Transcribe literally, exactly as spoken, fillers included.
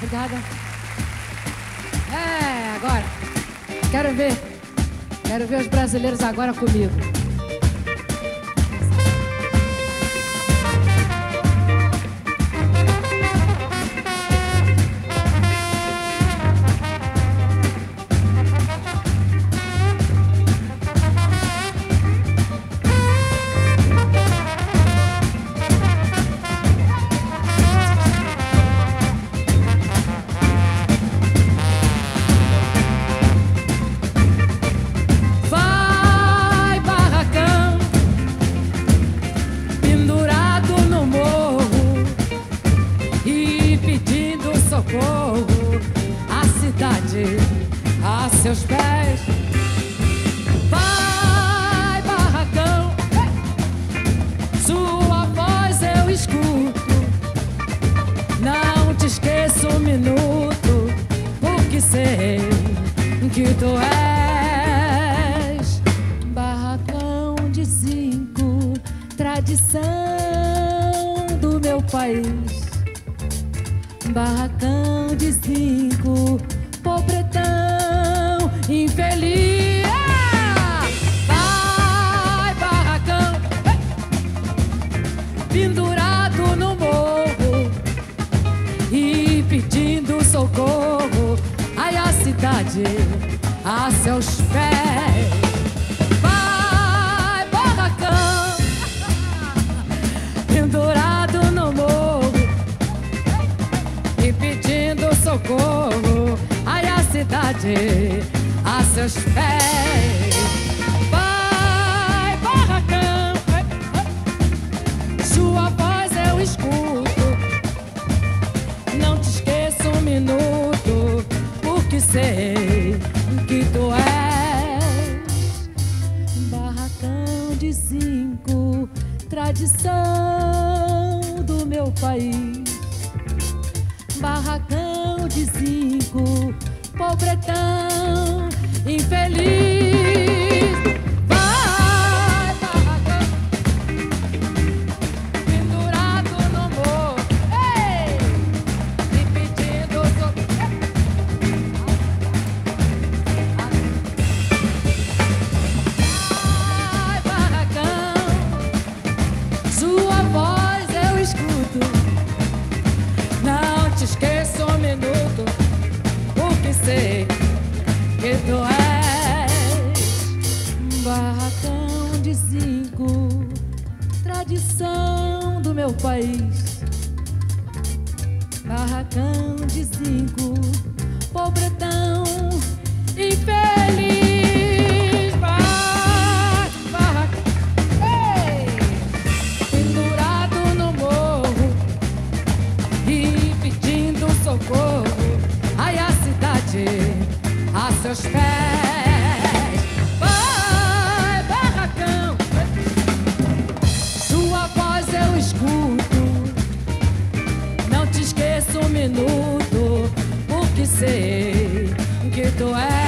Obrigada. É, agora. Quero ver. Quero ver os brasileiros agora comigo. Barracão de cinco, pobretão, infeliz. Vai, barracão, pendurado no morro e pedindo socorro. Ai, a cidade a seus pés. Vai, barracão, pendurado no morro e pedindo socorro. Ai, a cidade a seus pés. Vai, barracão, sua voz eu escuto. Não te esqueço um minuto, porque sei que tu és. Barracão de cinco, tradição do meu país. Barracão de cinco, pobretão, infeliz. Vai, barracão, pendurado no morro, ei, e pedindo socorro. Vai, barracão, sua voz eu escuto. Não te esqueço um minuto, porque sei que tu és. Barracão de cinco, tradição do meu país. Barracão de cinco, pobretão, infeliz. Vai, barracão, ei, pendurado no morro e pedindo socorro. Ai, a cidade a seus pés. Vai, barracão, sua voz eu escuto. Não te esqueço um minuto, porque sei que tu és.